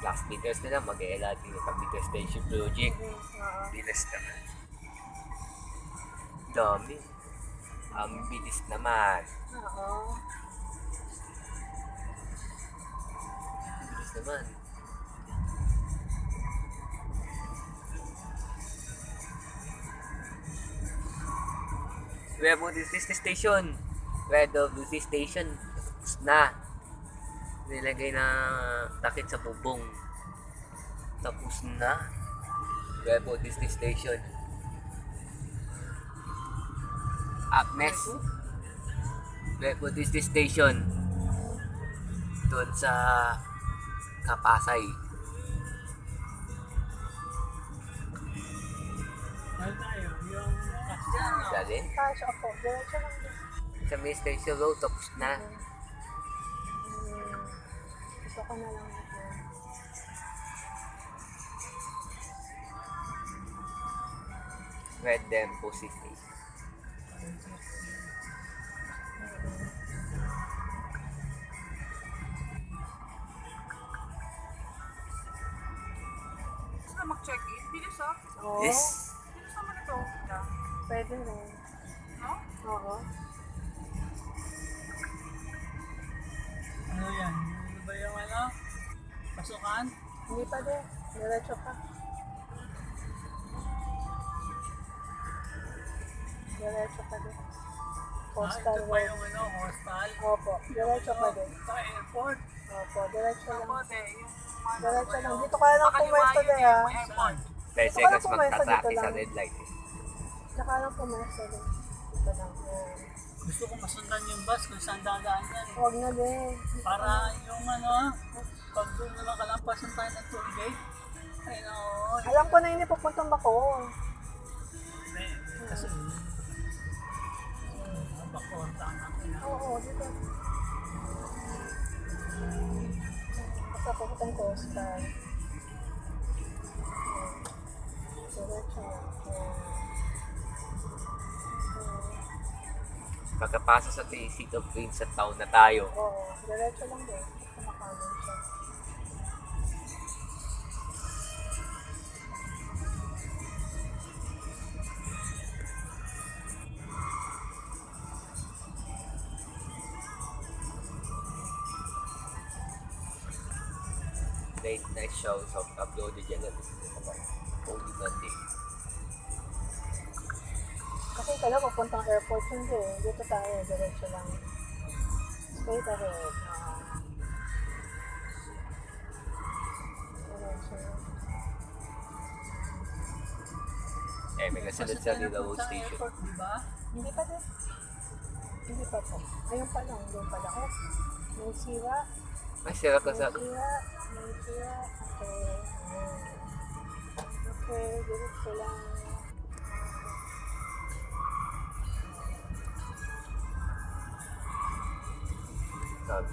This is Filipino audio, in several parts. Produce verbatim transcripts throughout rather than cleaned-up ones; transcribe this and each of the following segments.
last meters na lang, mag-e-L R T na pag-meter station project. Oo. Bilis naman. Dami. Ang bilis naman. Oo. Bilis naman. Webo this is the station. Red of this is station. Tapos na. Nilagay na takip sa bubong. Tapos na. Webo this is station. Up next. Webo this is station. Doon sa Kapasay. Ano tayo? Yung kasya. Dali. Kasya po. Diretso lang din. Sa May Station Road, tapos na. Hmm. Gusto ko na lang ito. Red Dempo Station. Gusto na mag-check-in? Bilis ah. Oo. Yes. Bilis naman ito. Yeah. Pwede rin. No? Oo. Ano yan? Ano ba yung ano? Pasukan? Hindi pa din. Diretso pa. Diretso pa din. Ah, Postal ito pa road. yung ano, hostel. Opo. Diretso pa din. Sa airport. Opo. Diretso lang. Ako, de, yung mga Diretso lang. Dito ka lang pumesto Pakaliwa din yun, ah. yung airport. ten Ito ka lang seconds pumesto dito magta-traffic sa lang. red light. Eh. Tsaka lang pumesto din. Dito lang. Ayan. Gusto ko masundan yung bus kung saan dadaan yan. Huwag na din. Para yung ano, pag doon na lang kalampasan tayo ng toll gate. Ay no. Alam ko na yun ipupuntang bako. Hindi. Kasi, ah, bako ang tama ko na. Oo, dito. Basta pupuntang coastal. Diretso na. Ayan. Pagkapasa sa Seat of Queens sa town na tayo. Oo, diretso lang din. Kumakanan siya. Late night shows of uploaded yan at only Monday. Kasi kala papuntang airport yun din. Dito tayo, diretso lang. Straight ahead. Ah. Diretso. Eh, may kasunod sa Lila Road Sa Station. airport, di ba? Hindi pa din. Hindi pa po. Ayun pa lang, doon pala. Oh, may sira. Ay, sira ka May sa... sira. May sira. Okay. Ayan. Okay, diretso lang. Sabi.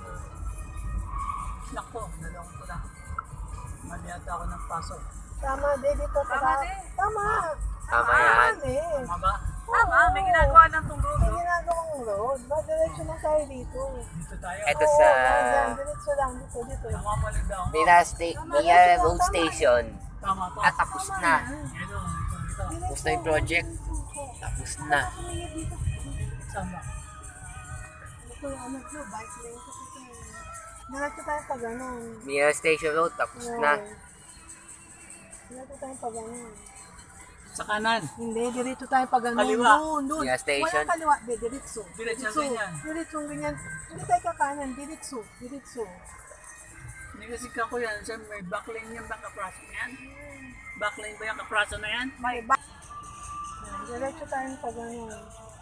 Nako, nalong ko lang. Mali ata ako ng pasok. Tama, din dito. Tama, din. Tama. Tama yan. eh. Tama ba? Tama, may ginagawa ng tong road. May ginagawang road. Ba, diretso lang tayo dito. Dito tayo. Eto Oo, sa... yan, diretso lang. Dito, dito. Tama pala daw. Mila, sta- Mila Road Station. Tama to. At tapos na. Ito, ito, ito. Tapos na yung project. Tapos na. Saan ba? Ito yung ano ko, bike lane ko ito. Diretso tayo pa ganun. Mila Station Road, tapos na. Diretso tayo pa ganun. Sa kanan. Hindi, diretso tayo pa ganun. Kaliwa. Doon, doon. Mila Station. Walang kaliwa, di, diretso. Diretso ganyan. Diretso ganyan. Hindi tayo kakanan, diretso. Diretso. Hindi kasi kako yan. Siya may backlane yung bang kapraso na yan. Backlane ba yung kapraso na yan? May ba? Yan, diretso tayo pa ganun.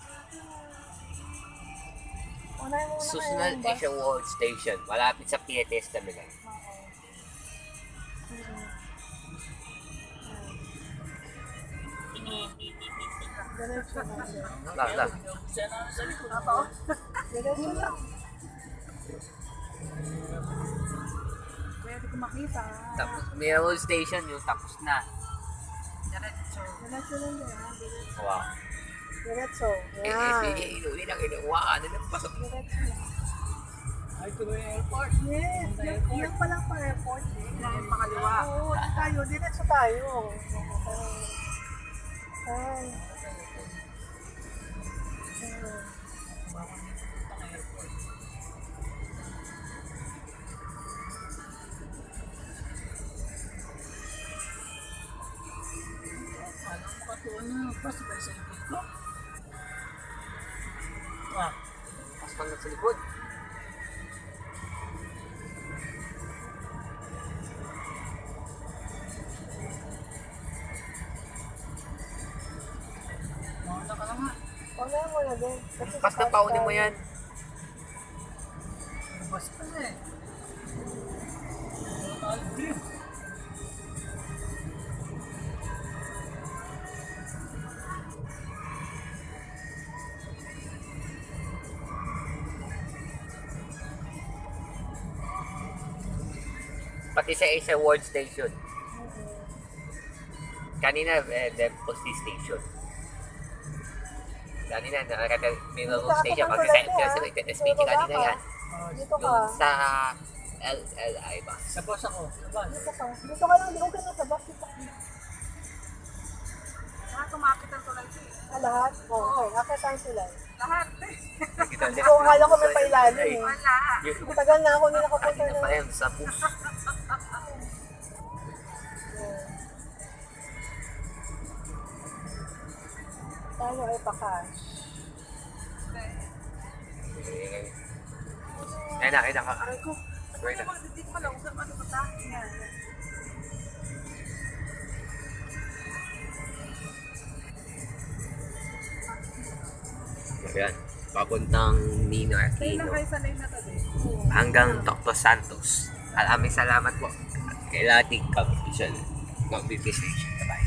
Unay muna Susunod yung is bus. yung World Station. Malapit sa P T S talaga. Oo. Mhm. Diretso na din. Lang, lang. Siya na sa likod. Ako? Diretso lang. Pwede ko makita. Tapos, Mila Road Station, yung tapos na. Diretso. Diretso lang din ha. Diretso. Wow. Diretso. Eh, Yan. eh, eh, inuwi lang, inuwa ka na ng pasok. Diretso lang. Ay, tuloy yung airport. Yes, Punta yan, airport. yan palang pa airport. Eh. Dahil pakaliwa. Oo, di tayo, diretso tayo. Ay. Hmm. Baka dito punta ng airport. Alam mo ka to na, basta ba sa ikot ko? Ah, Pas pang sa likod. mauna ka na nga. Wala mo na din. Kasi Pas na fast paunin mo tayo. yan. Bus pa na eh. Donald Trump. Pati sa isa World Station. Mhm. Kanina, eh, Dempsey Station. Kanina, nakakata may Dito World ako Station. pang Pag sa tulad niya, sa ah. S P G kanina Baba ka. yan. Oh, Dito ka. Yung sa L L I ba? sa bus ako, sa bus. Dito ka. Dito ka lang. Di ko na sa bus. Dito ka. Lahat tumakit ang tulay ko eh. Ah, lahat? Oo, okay. Akit tayo sila. Lahat. Hindi ko akala ko may pailalim eh. Wala. Yung Tagal na ako nila nakapunta kanina na. pa yan sa bus. Tayo ay pa-cash. Ayun na, ayun na ka. Aray ko. Wait Ano na. ba? Hindi ko pala. Huwag ano ba ta? Yan. Ayan. Papuntang Nino Kaya Aquino. na kayo sanay na to eh. Hanggang Doctor Santos. Maraming salamat po. Kay Lating Competition. Competition. Bye-bye.